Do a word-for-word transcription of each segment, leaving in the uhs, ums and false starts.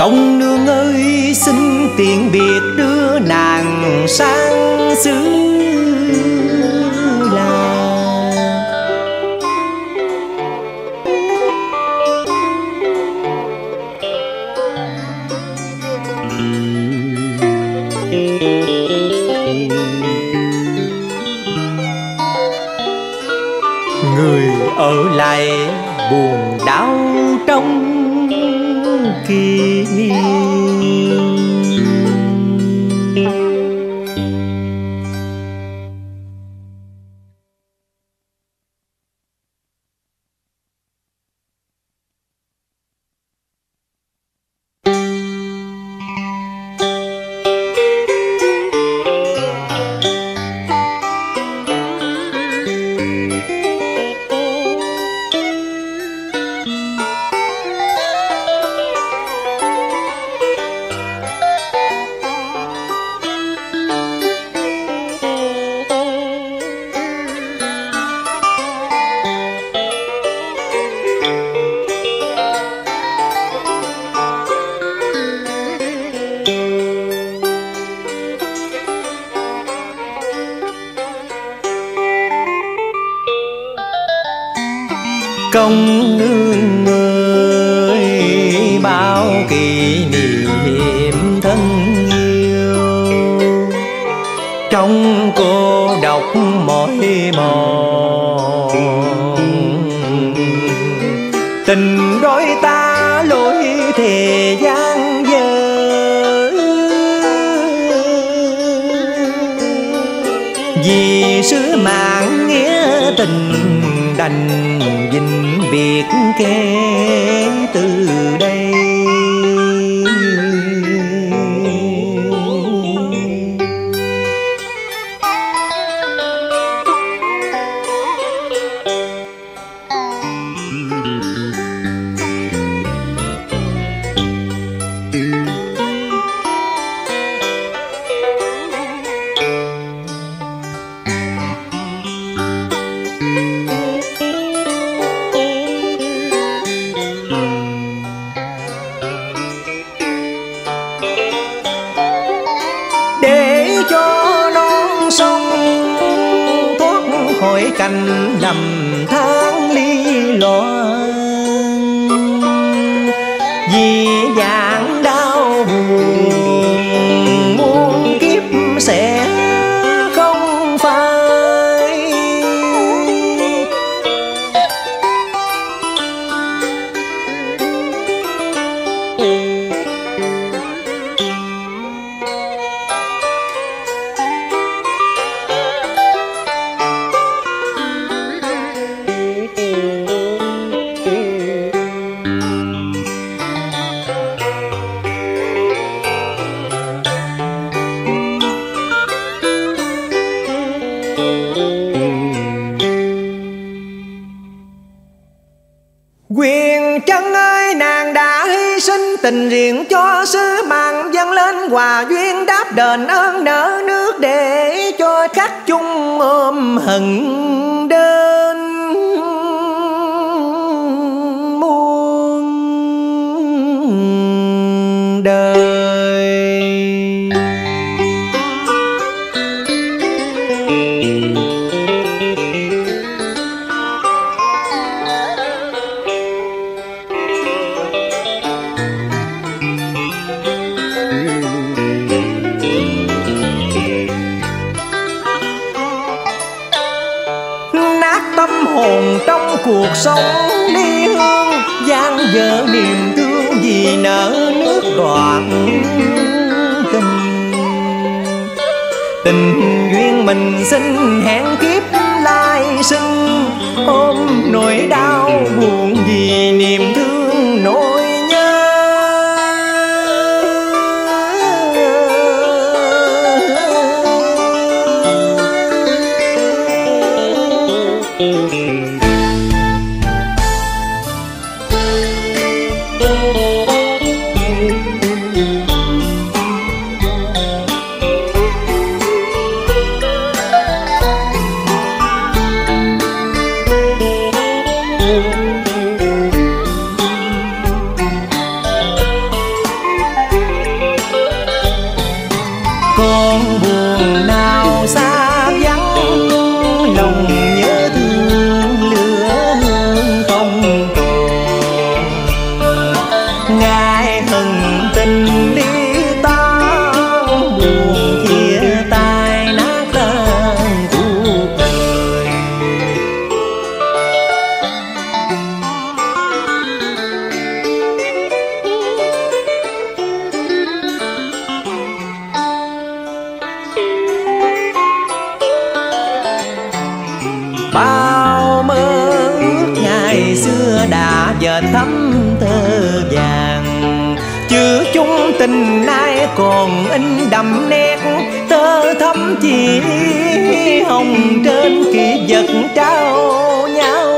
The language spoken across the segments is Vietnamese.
Công nương ơi xin tiện biệt đưa nàng sang xứ làng. Người ở lại buồn đau trong kỷ niệm. Công nương ơi bao kỷ niệm thân yêu, trong cô độc mỏi mòn tình đôi ta lối thề gian dở. Vì sứ mạng nghĩa tình đành vĩnh biệt kể từ đây. Canh lầm tháng ly loan, vì dạng đau buồn muôn kiếp sẽ không phai. Quyền Trân ơi, nàng đã hy sinh tình riêng cho sứ mạng, dâng lên hòa duyên đáp đền ơn nợ nước, để cho khách chung ôm hận đến muôn đời. Hồn trong cuộc sống ly hương, gian dở niềm thương vì nợ nước đoạn tình. Tình duyên mình xin hẹn kiếp lai sinh, ôm nỗi đau buồn vì niềm thương nỗi nhớ. dệt thấm tơ vàng. Chữ chung tình nay còn in đậm nét tơ thắm chỉ hồng trên kỷ vật trao nhau.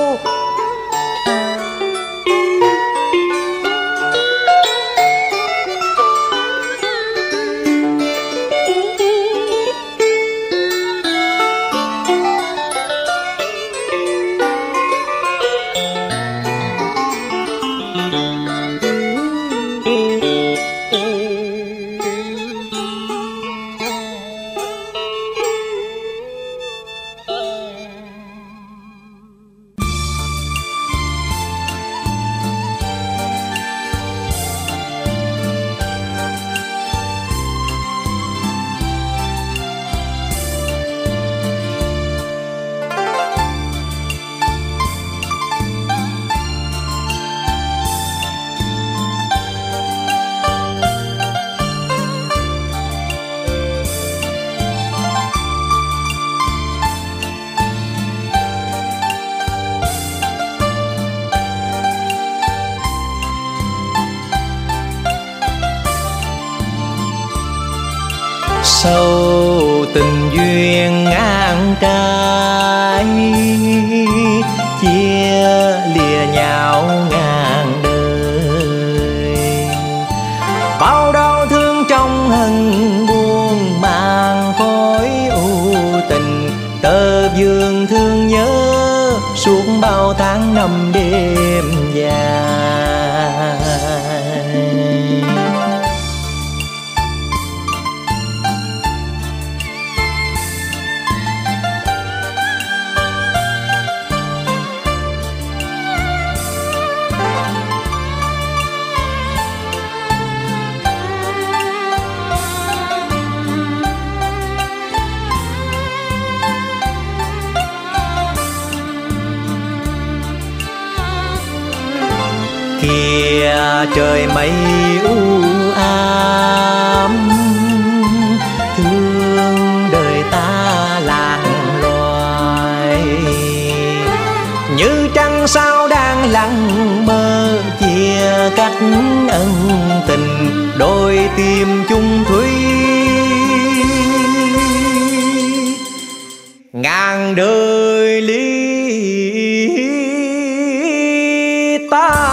Sâu tình duyên ngang trái, chia lìa nhau ngàn đời. Bao đau thương trong hận buồn mang khói u tình, tơ vương thương nhớ suốt bao tháng năm đêm dài. Kìa trời mây u ám, thương đời ta lạc loài. Như trăng sao đang lặng mơ, chia cách ân tình đôi tim chung thủy. Ngàn đời ly ta.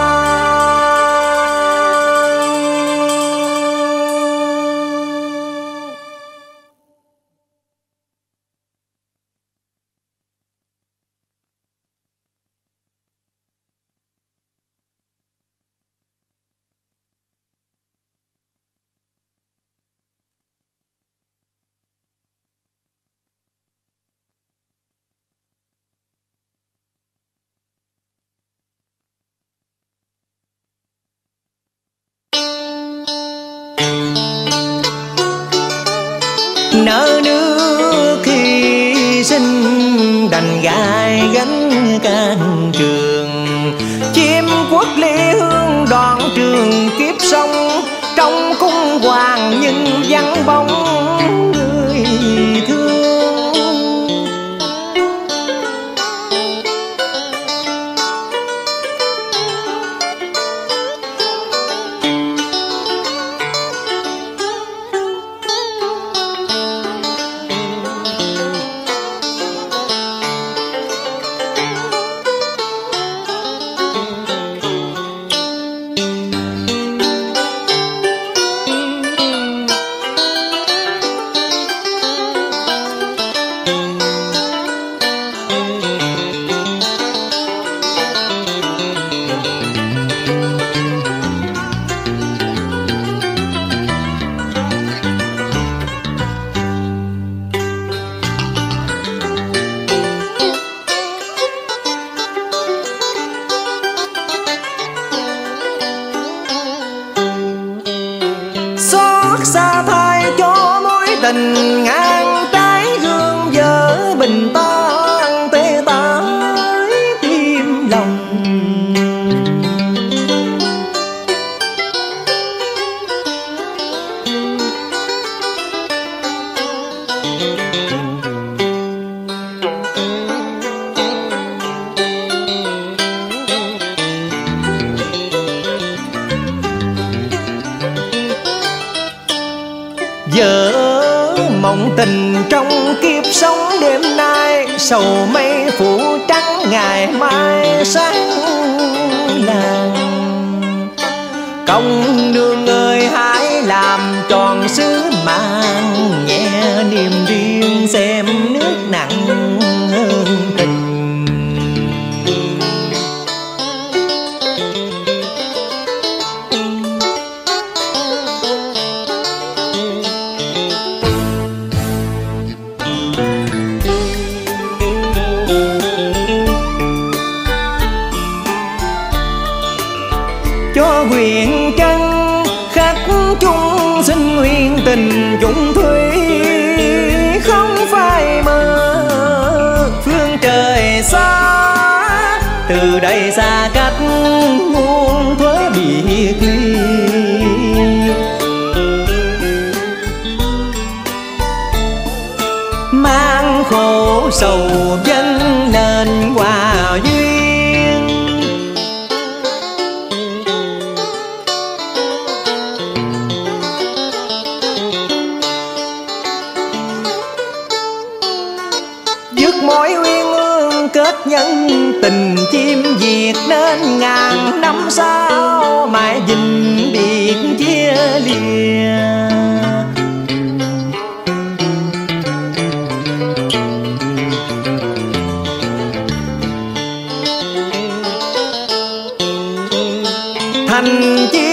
Nợ nước khi sinh đành gai gánh can trường. Chim quốc ly hương đoạn trường kiếp sống, trong cung hoàng nhưng vắng bóng người thương. Xa thay cho mối tình ngang trái gương vỡ bình tan tê tái tim lòng. vỡ mộng tình trong kiếp sống đêm nay, sầu mây phủ trắng ngày mai sáng làng. Công nương ơi hãy làm tròn sứ mạng, nhẹ niềm riêng xem nước nặng hơn tình. Cho huyền trân khách chung xin nguyên tình chung thủy, không phải mơ phương trời xa, từ đây xa cách muôn thuở biệt ly. Mang khổ sầu dân nên hòa duyên, dứt mối uyên ương kết nhân tình chim diệt, nên ngàn năm sau mãi vĩnh biệt chia lìa. Thành chi